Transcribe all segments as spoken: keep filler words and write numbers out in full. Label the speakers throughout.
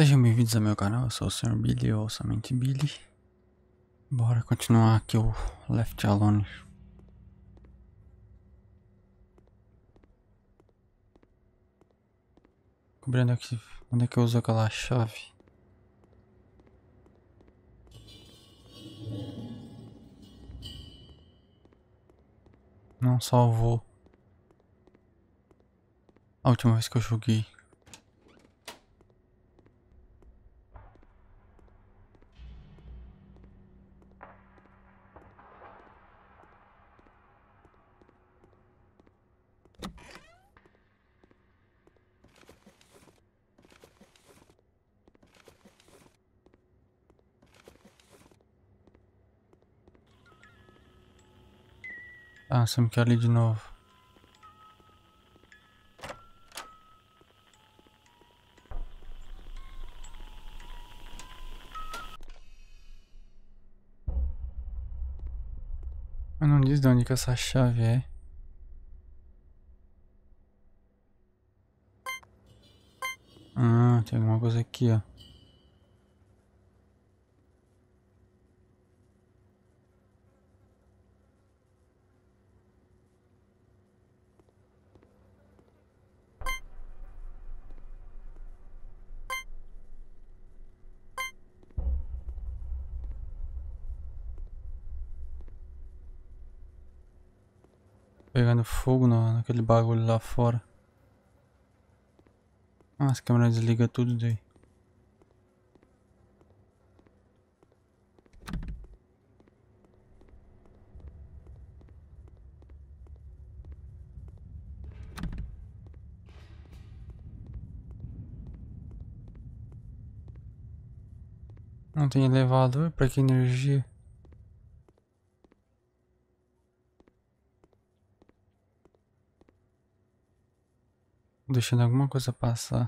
Speaker 1: Sejam bem-vindos ao meu canal, eu sou o senhor Billy, ou somente Billy. Bora continuar aqui o Left Alone. Cobrindo aqui, onde é que eu uso aquela chave? Não salvou a última vez que eu joguei. Ah, você me quer ali de novo. Mas não diz de onde que essa chave é. Ah, tem alguma coisa aqui, ó. Pegando fogo no, naquele bagulho lá fora. Ah, as câmeras desliga tudo daí. Não tem elevador, pra que energia? Deixando alguma coisa passar.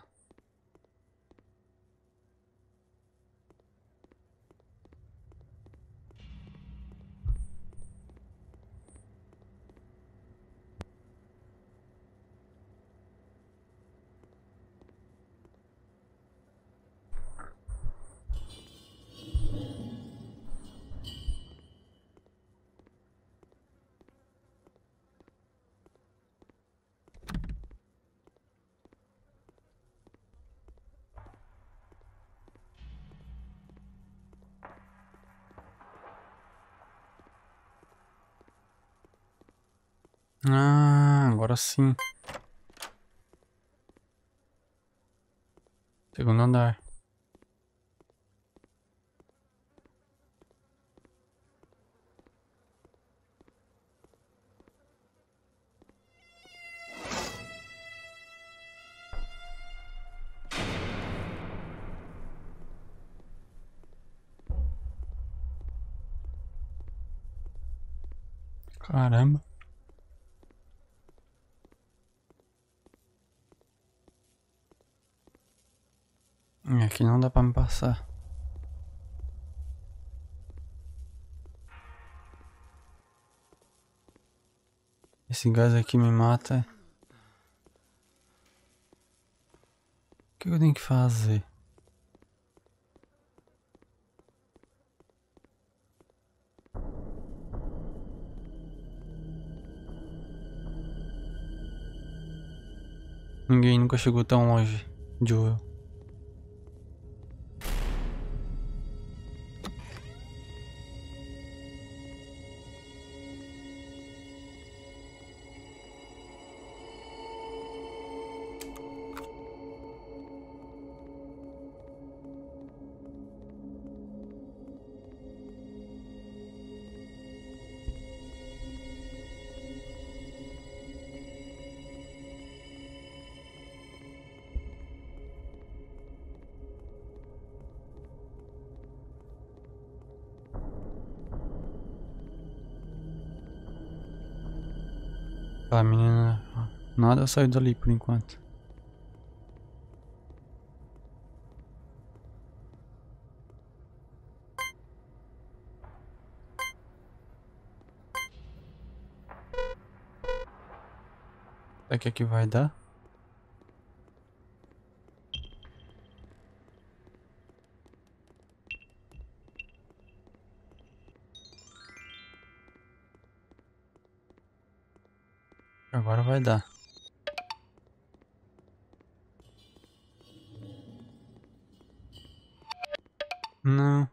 Speaker 1: Ah, agora sim. Segundo andar. Caramba. Aqui não dá pra me passar. Esse gás aqui me mata. O que eu tenho que fazer? Ninguém nunca chegou tão longe, Joel. A menina... Nada saiu dali por enquanto. Será que aqui vai dar? Agora vai dar. Não.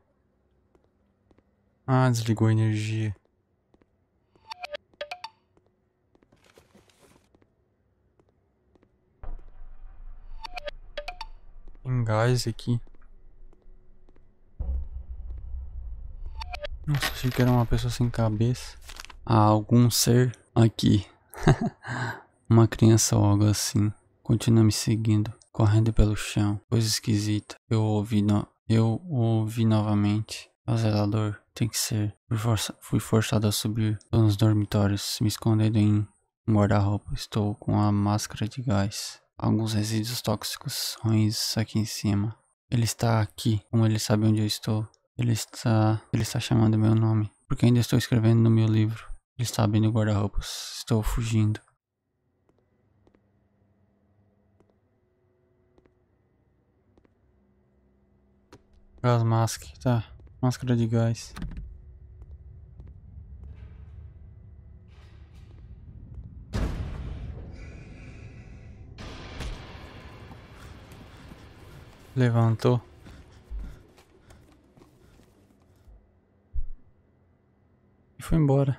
Speaker 1: Ah, desligou a energia. Tem gás aqui. Nossa, achei que era uma pessoa sem cabeça. Há algum ser aqui. Uma criança ou algo assim. Continua me seguindo, correndo pelo chão. Coisa esquisita. Eu ouvi no... Eu ouvi novamente. O zelador tem que ser. Fui, força... Fui forçado a subir nos dormitórios, me escondendo em um guarda-roupa. Estou com a máscara de gás. Alguns resíduos tóxicos ruins aqui em cima. Ele está aqui, como ele sabe onde eu estou. Ele está... Ele está chamando meu nome. Porque ainda estou escrevendo no meu livro. Ele está abrindo o guarda-roupas. Estou fugindo. Gás mask, tá. Máscara de gás. Levantou. E foi embora.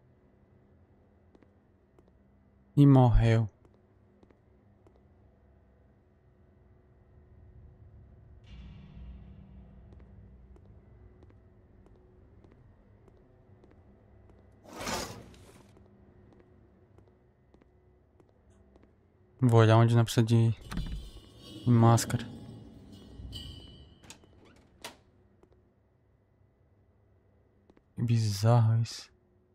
Speaker 1: E morreu. Vou olhar onde não precisa de, de máscara. Que bizarro isso.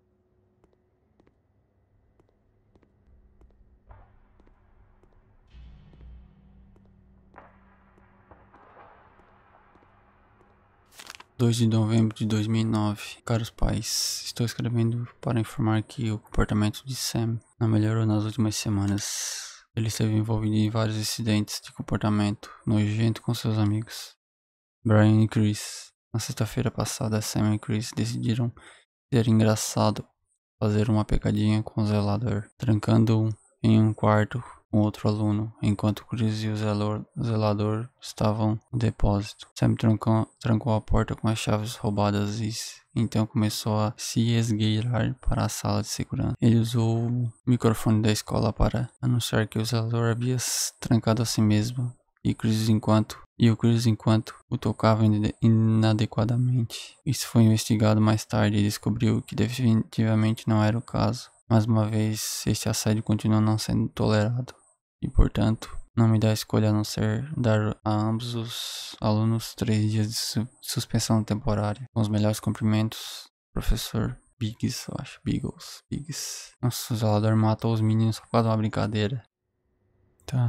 Speaker 1: dois de novembro de dois mil e nove. Caros pais, estou escrevendo para informar que o comportamento de Sam não melhorou nas últimas semanas. Ele esteve envolvido em vários incidentes de comportamento nojento com seus amigos, Brian e Chris. Na sexta-feira passada, Sam e Chris decidiram ser engraçado fazer uma pegadinha com o zelador, trancando-o em um quarto com outro aluno, enquanto Chris e o zelador, zelador estavam no depósito. Sam trancou, trancou a porta com as chaves roubadas e então começou a se esgueirar para a sala de segurança. Ele usou o microfone da escola para anunciar que o zelador havia trancado a si mesmo e Chris enquanto e o Chris enquanto o tocava inadequadamente. Isso foi investigado mais tarde e descobriu que definitivamente não era o caso. Mais uma vez, este assédio continua não sendo tolerado e, portanto, não me dá escolha a não ser dar a ambos os alunos três dias de su suspensão temporária. Com os melhores cumprimentos, professor Biggs, eu acho. Biggles. Biggs. Nossa, o zelador matou os meninos só por causa de uma brincadeira. Tá.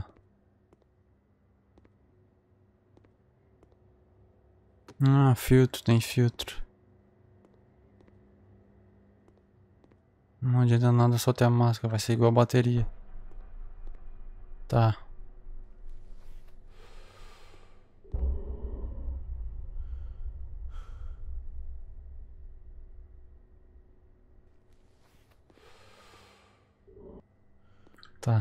Speaker 1: Ah, filtro, tem filtro. Não adianta nada só ter a máscara, vai ser igual a bateria. Tá. Tá.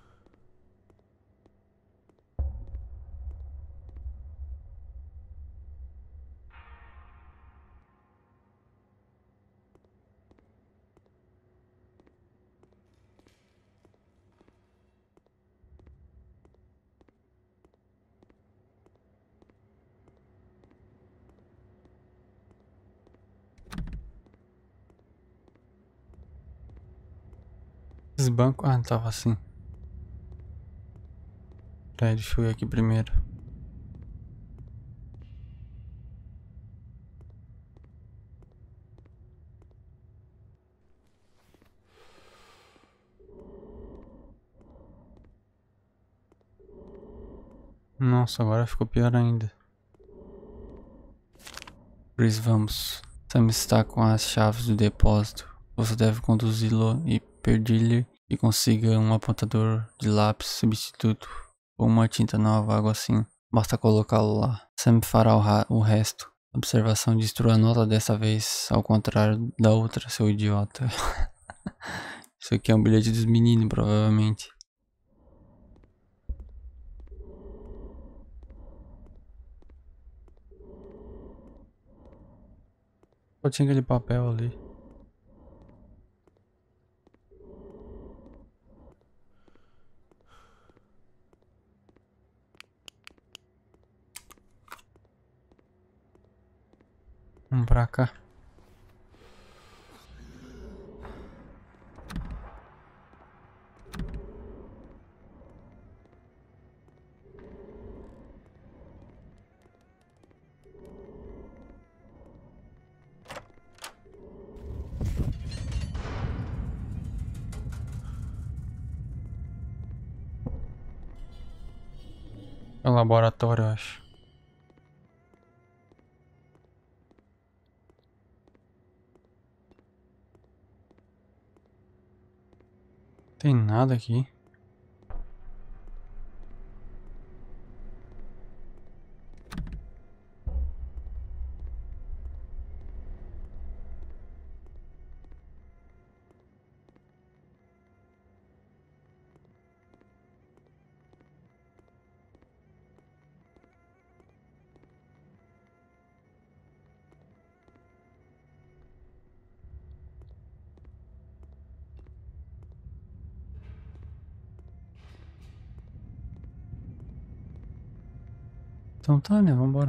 Speaker 1: Esse banco... Ah, tava assim. Peraí, deixa eu ir aqui primeiro. Nossa, agora ficou pior ainda. Chris, vamos. Sam está com as chaves do depósito. Você deve conduzi-lo e pedir-lhe que consiga um apontador de lápis substituto ou uma tinta nova, algo assim. Basta colocá-lo lá. Sam fará o, o resto. Observação: destrua a nota dessa vez, ao contrário da outra, seu idiota. Isso aqui é um bilhete dos meninos, provavelmente. Só tinha aquele papel ali. Vamos pra cá. É um laboratório, eu acho. Tem nada aqui. Então tá, né? Vambora.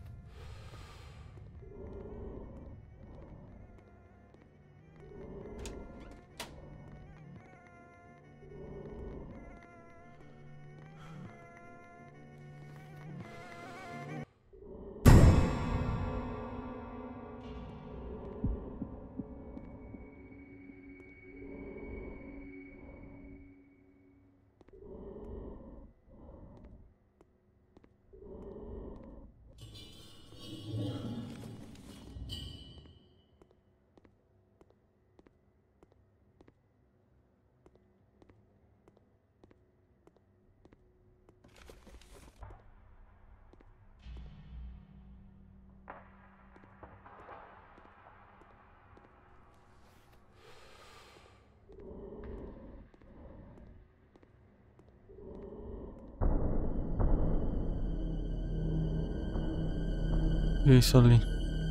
Speaker 1: E é isso ali.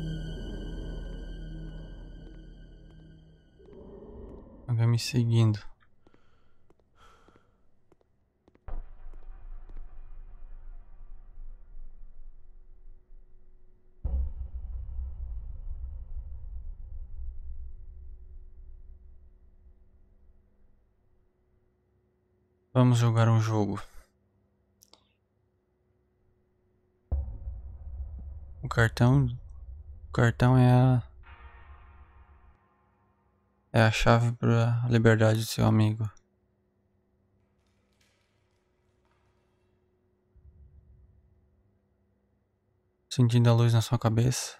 Speaker 1: Alguém me seguindo. Vamos jogar um jogo. O cartão. O cartão é a. É a chave pra liberdade do seu amigo. Sentindo a luz na sua cabeça.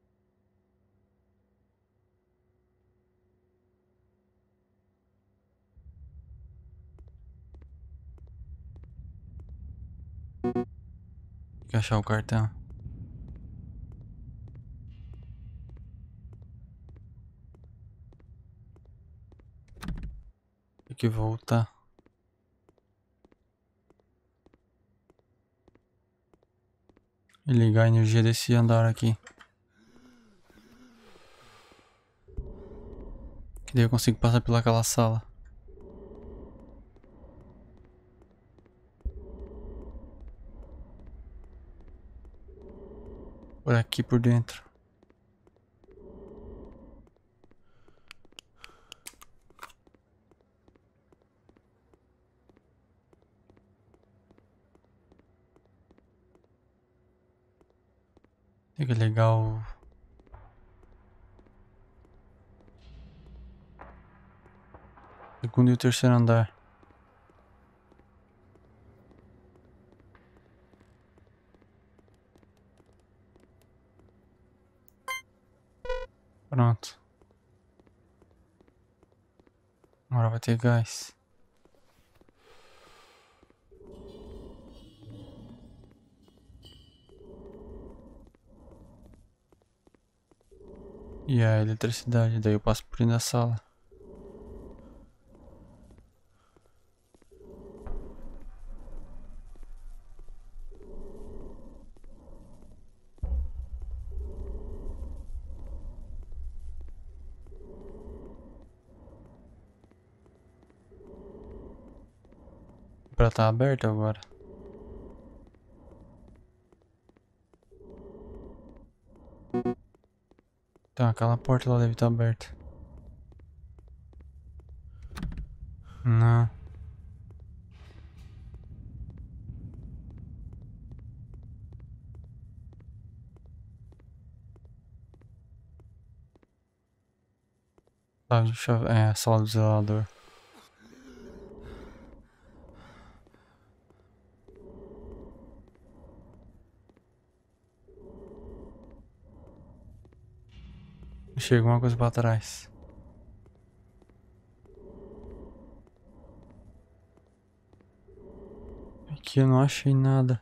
Speaker 1: Tem que achar o cartão. Tem que voltar. E ligar a energia desse andar aqui. Que daí eu consigo passar pelaquela sala. Por aqui por dentro. Tem que ligar o... segundo e o terceiro andar. Pronto. Agora vai ter gás. E a eletricidade, daí eu passo por dentro da sala. pra tá aberto agora. Então aquela porta lá deve estar aberta. Não. Tá, deixa eu... É, a sala do zelador. Chega uma coisa pra trás. Aqui eu não achei nada.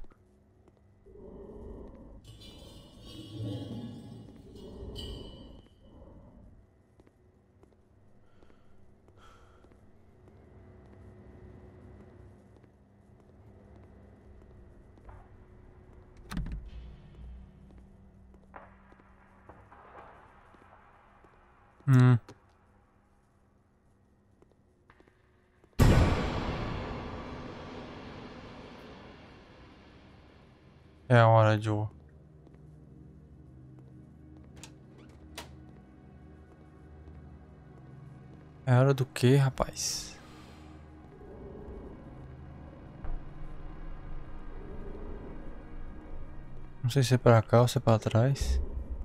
Speaker 1: Hum. É a hora, Joe. É hora do que, rapaz? Não sei se é pra cá ou se é pra trás.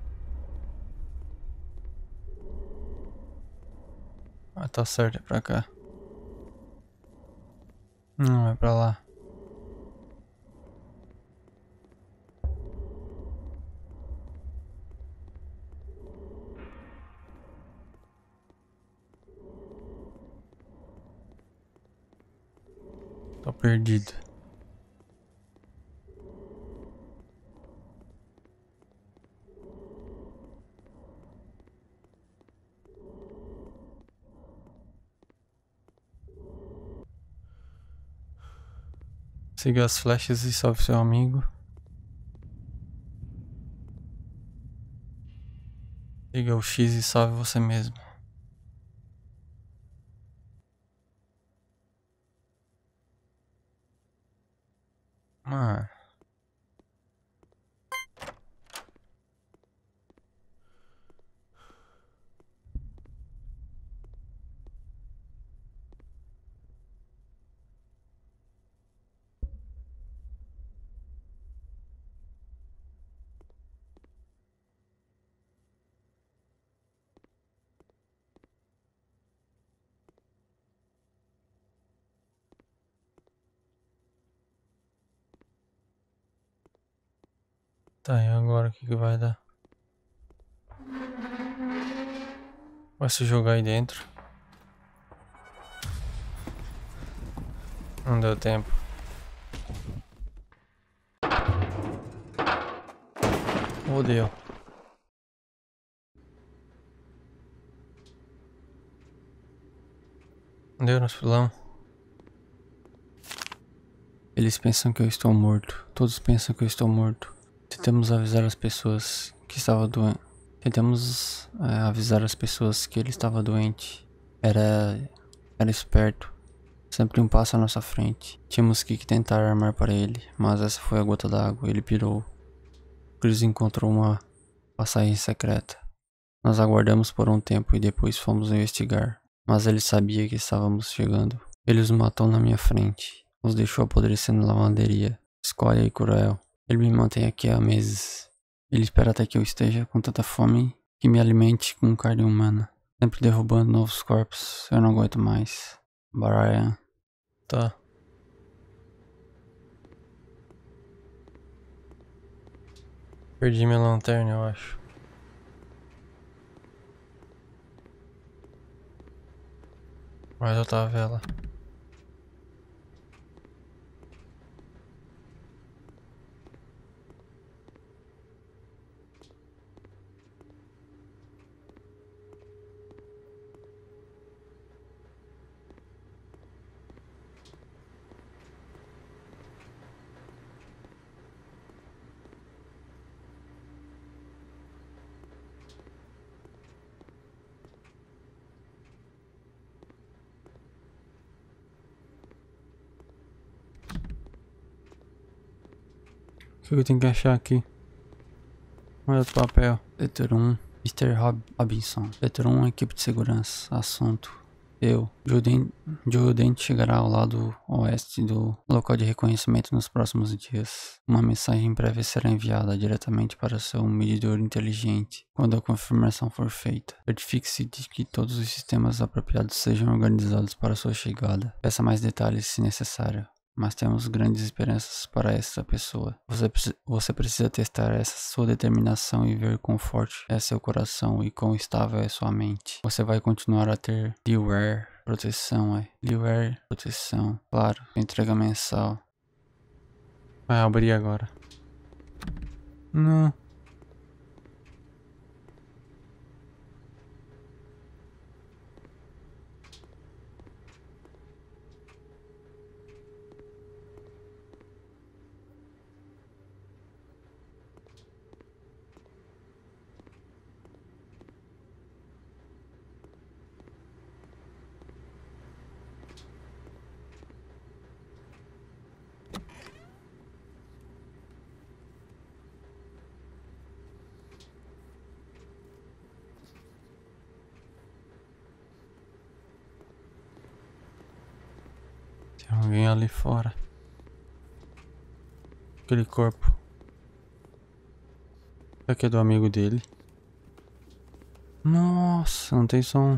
Speaker 1: Ah, tá certo, é pra cá. Não, é pra lá. Tô perdido. Siga as flechas e salve seu amigo. Siga o X e salve você mesmo. Ah. Tá, e agora o que que vai dar? Vai se jogar aí dentro. Não deu tempo. Ou deu. Deu no filão. Eles pensam que eu estou morto. Todos pensam que eu estou morto. Tentamos avisar as pessoas que estava doente. Tentamos é, avisar as pessoas que ele estava doente. Era, era esperto. Sempre um passo à nossa frente. Tínhamos que tentar armar para ele, mas essa foi a gota d'água. Ele pirou. Chris encontrou uma passagem secreta. Nós aguardamos por um tempo e depois fomos investigar. Mas ele sabia que estávamos chegando. Ele os matou na minha frente. Os deixou apodrecer na lavanderia. Escolha e cruel. Ele me mantém aqui há meses. Ele espera até que eu esteja com tanta fome que me alimente com carne humana. Sempre derrubando novos corpos. Eu não aguento mais. Brian. Tá. Perdi minha lanterna, eu acho. Mas eu tava vela. O que eu tenho que achar aqui? Olha outro papel. Setor um, mister Robinson. Setor um, equipe de segurança. Assunto. Eu, Joe Dent chegará ao lado oeste do local de reconhecimento nos próximos dias. Uma mensagem breve será enviada diretamente para seu medidor inteligente. Quando a confirmação for feita, certifique-se de que todos os sistemas apropriados sejam organizados para sua chegada. Peça mais detalhes se necessário. Mas temos grandes esperanças para essa pessoa. Você, você precisa testar essa sua determinação e ver quão forte é seu coração e quão estável é sua mente. Você vai continuar a ter Leeware, proteção, é. Leeware, proteção. Claro, entrega mensal. Vai abrir agora. Não. Tem alguém ali fora. Aquele corpo. Isso aqui é do amigo dele. Nossa, não tem som.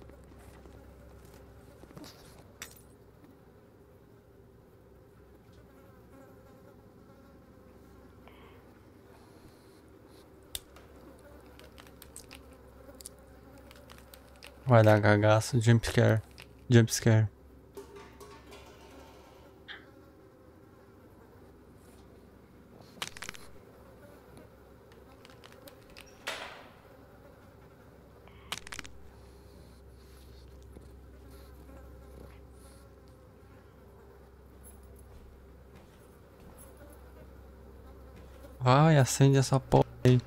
Speaker 1: Vai dar cagaço. Jumpscare. Jumpscare. Vai, acende essa porra aí.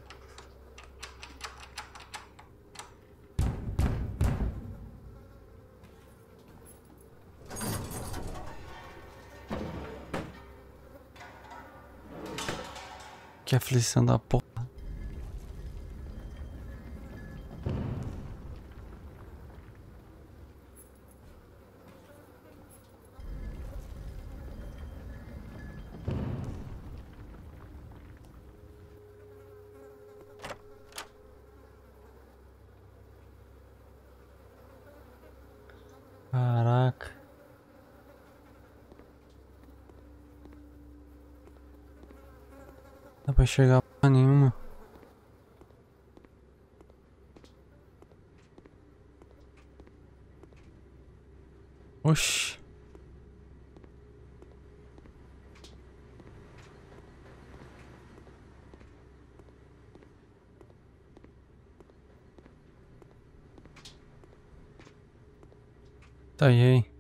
Speaker 1: Que aflição da porra. Caraca. Não dá pra enxergar porra nenhuma. Oxi. Tá aí, aí.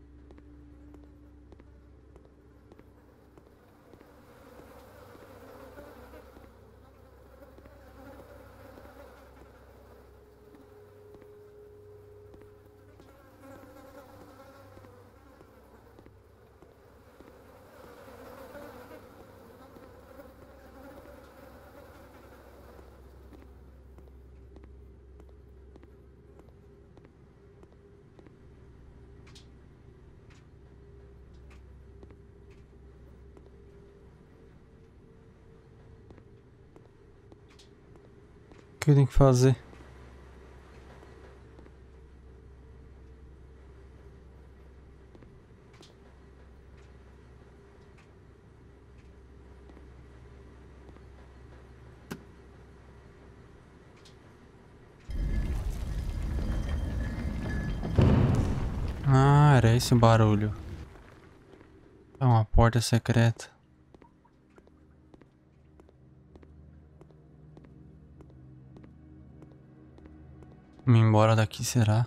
Speaker 1: O que eu tenho que fazer? Ah, era esse o barulho. É uma porta secreta. Me embora daqui, será?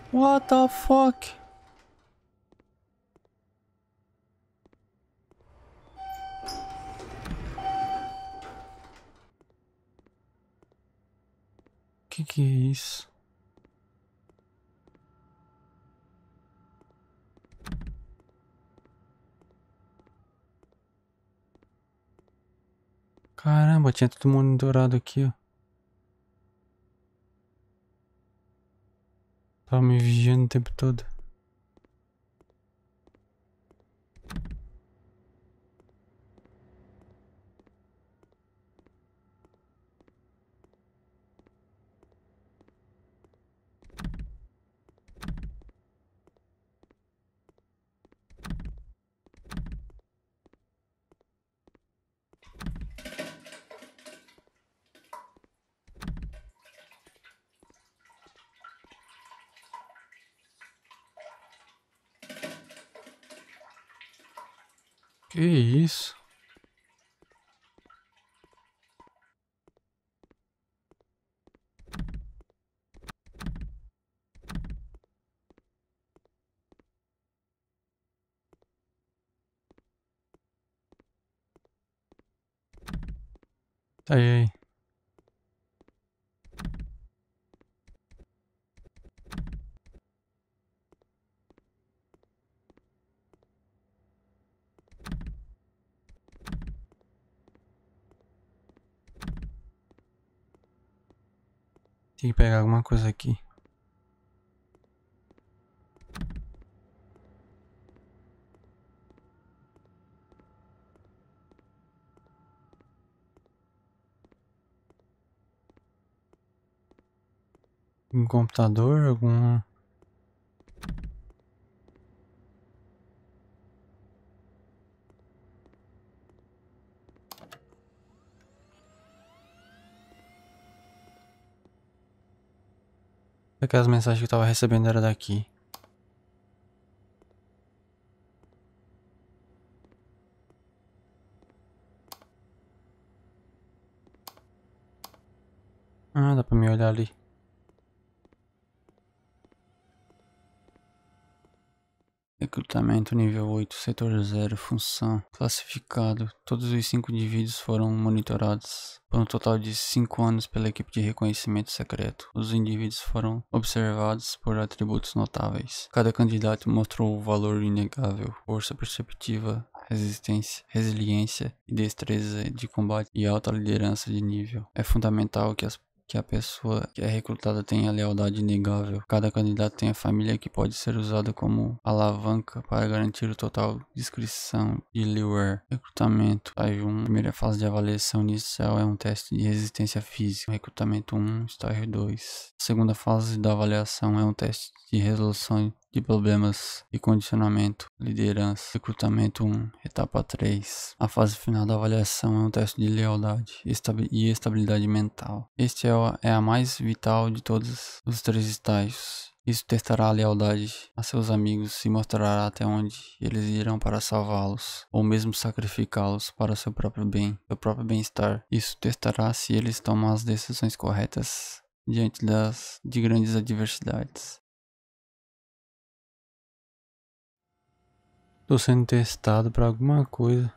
Speaker 1: What the fuck? Que que é isso? Caramba, tinha todo mundo dourado aqui, ó. Tava me vigiando o tempo todo. Que isso? Tá aí, aí. Tem que pegar alguma coisa aqui. Um computador, algum... Aquelas mensagens que eu tava recebendo era daqui. Ah, dá pra me olhar ali. Recrutamento nível oito, setor zero, função, classificado. Todos os cinco indivíduos foram monitorados por um total de cinco anos pela equipe de reconhecimento secreto. Os indivíduos foram observados por atributos notáveis. Cada candidato mostrou o valor inegável, força perceptiva, resistência, resiliência e destreza de combate e alta liderança de nível. É fundamental que as que a pessoa que é recrutada tenha lealdade inegável. Cada candidato tem a família que pode ser usada como alavanca para garantir o total descrição de Liware. Recrutamento. Estágio um. Primeira fase de avaliação inicial é um teste de resistência física. Recrutamento um. Estágio dois. Segunda fase da avaliação é um teste de resolução de problemas e condicionamento, liderança, recrutamento um, etapa três. A fase final da avaliação é um teste de lealdade e estabilidade mental. Este é a, é a mais vital de todos os três estágios. Isso testará a lealdade a seus amigos e mostrará até onde eles irão para salvá-los, ou mesmo sacrificá-los para seu próprio bem, seu próprio bem-estar. Isso testará se eles tomam as decisões corretas diante das, de grandes adversidades. Tô sendo testado pra alguma coisa.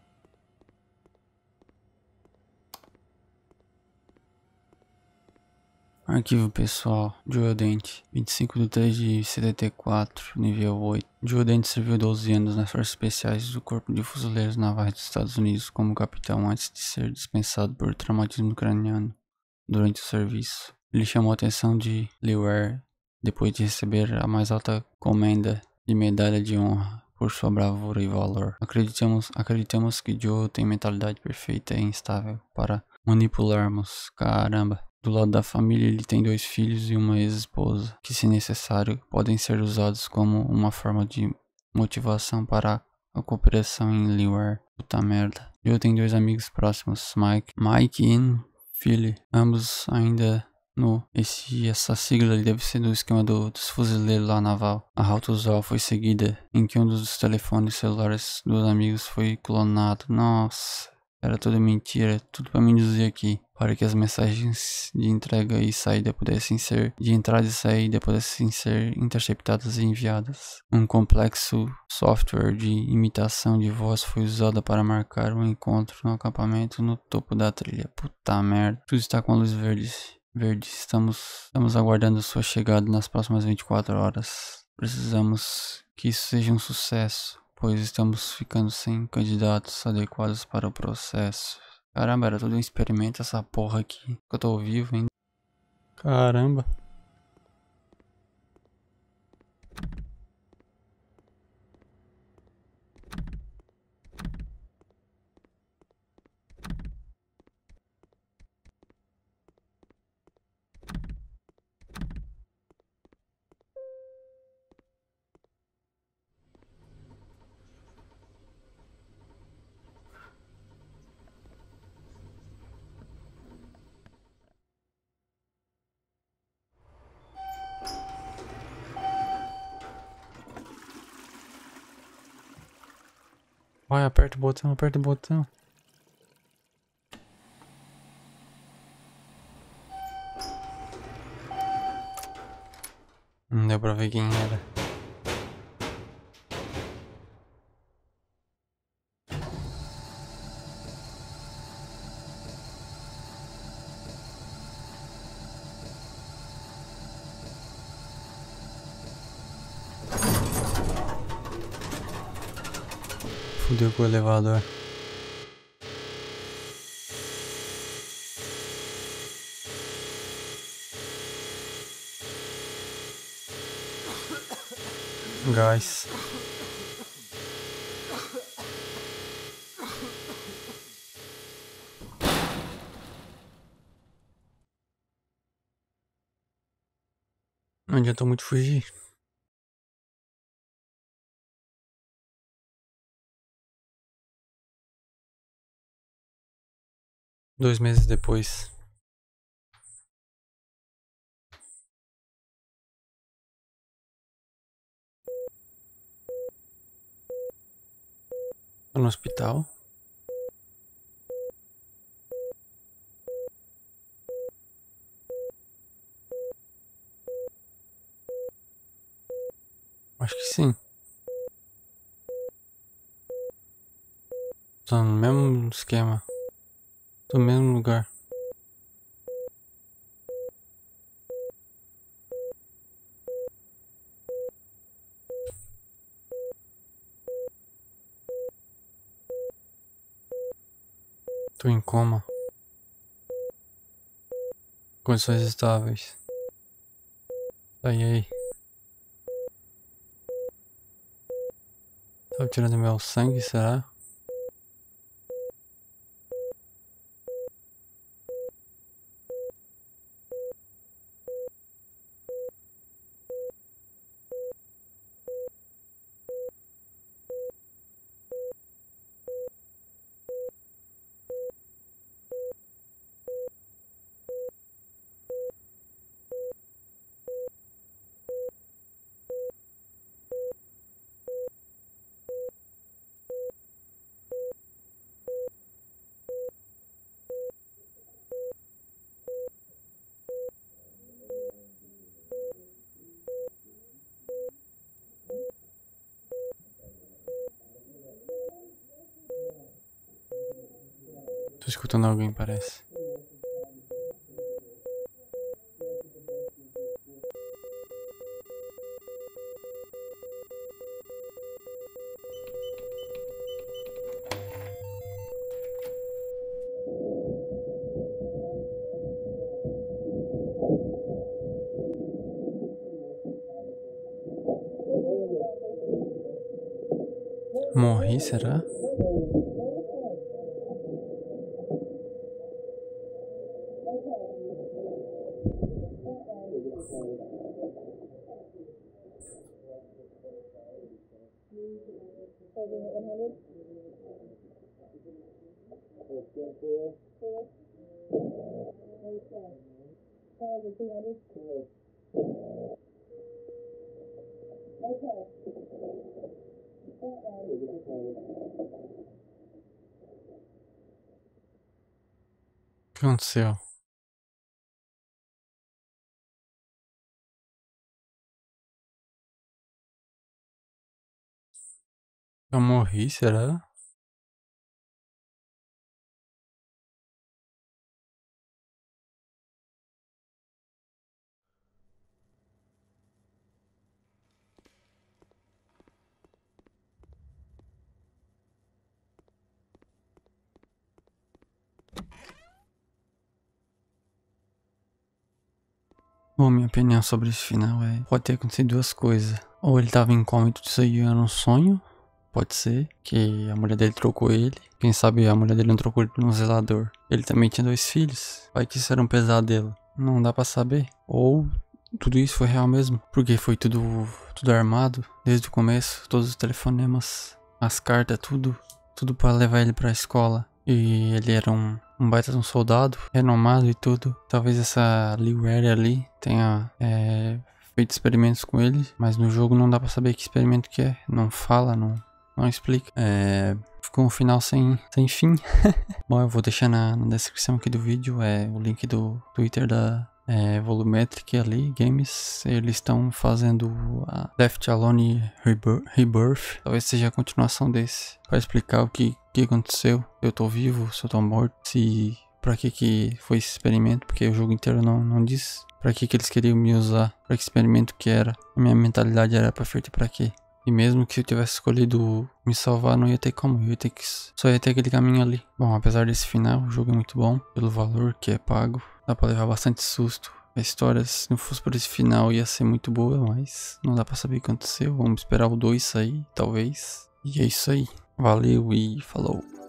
Speaker 1: Arquivo pessoal, Joel Dente, vinte e cinco de três de setenta e quatro, nível oito. Joel Dente serviu doze anos nas Forças Especiais do Corpo de Fuzileiros Navais dos Estados Unidos como capitão antes de ser dispensado por traumatismo craniano durante o serviço. Ele chamou a atenção de Liware depois de receber a mais alta comenda de medalha de honra por sua bravura e valor. Acreditamos, acreditamos que Joe tem mentalidade perfeita e instável para manipularmos. Caramba. Do lado da família, ele tem dois filhos e uma ex-esposa, que, se necessário, podem ser usados como uma forma de motivação para a cooperação em Liware. Puta merda. Joe tem dois amigos próximos, Mike, Mike e Philly, ambos ainda no. Esse, essa sigla ali deve ser do esquema do, dos fuzileiros lá naval. A rota usual foi seguida, em que um dos telefones celulares dos amigos foi clonado. Nossa, era tudo mentira, tudo pra me dizer aqui. para que as mensagens de entrega e saída pudessem ser, de entrada e saída pudessem ser interceptadas e enviadas. Um complexo software de imitação de voz foi usado para marcar um encontro no acampamento no topo da trilha. Puta merda. Tudo está com a luz verde. Verde. Estamos, estamos aguardando sua chegada nas próximas vinte e quatro horas. Precisamos que isso seja um sucesso, pois estamos ficando sem candidatos adequados para o processo. Caramba, era tudo um experimento essa porra aqui. Que eu tô vivo ainda. Caramba. Vai, aperta o botão, aperta o botão. Não deu pra ver quem era. Fudeu com o elevador. Gás. Não adianta muito fugir. Dois meses depois. Tô no hospital. Acho que sim. Tô no mesmo esquema. Tô no mesmo lugar. Tô em coma. Condições estáveis. Tá, e aí? Tava tirando meu sangue, será? Tô escutando alguém, parece. Morri, será? que aconteceu? Eu morri, será? Bom, minha opinião sobre esse final é... Pode ter acontecido duas coisas. Ou ele tava em coma e tudo isso aí era um sonho. Pode ser que a mulher dele trocou ele. Quem sabe a mulher dele não trocou ele por um zelador. Ele também tinha dois filhos. Vai que isso era um pesadelo. Não dá pra saber. Ou tudo isso foi real mesmo. Porque foi tudo, tudo armado desde o começo. Todos os telefonemas, as cartas, tudo. Tudo pra levar ele pra escola. E ele era um, um baita de um soldado, renomado e tudo. Talvez essa Lee Ware ali tenha é, feito experimentos com ele. Mas no jogo não dá pra saber que experimento que é. Não fala, não, não explica. É, ficou um final sem, sem fim. Bom, eu vou deixar na, na descrição aqui do vídeo é, o link do Twitter da é, Volumetric ali, Games. Eles estão fazendo a Left Alone Rebirth. Talvez seja a continuação desse. Para explicar o que, que aconteceu. Eu tô vivo, se eu tô morto. Se... Pra que que foi esse experimento? Porque o jogo inteiro não, não diz. Pra que que eles queriam me usar? Pra que experimento que era? A minha mentalidade era pra feito pra quê? E mesmo que eu tivesse escolhido me salvar, não ia ter como. Eu ia ter que... Só ia ter aquele caminho ali. Bom, apesar desse final, o jogo é muito bom. Pelo valor que é pago. Dá pra levar bastante susto. A história, se não fosse por esse final, ia ser muito boa. Mas não dá pra saber o que aconteceu. Vamos esperar o dois sair, talvez. E é isso aí. Valeu e falou.